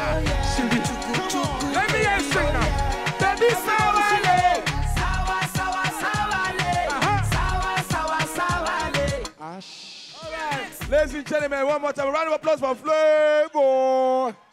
Let me hear you sing now. Baby, sawale. All right. Ladies and gentlemen, one more time. A round of applause for Flavour.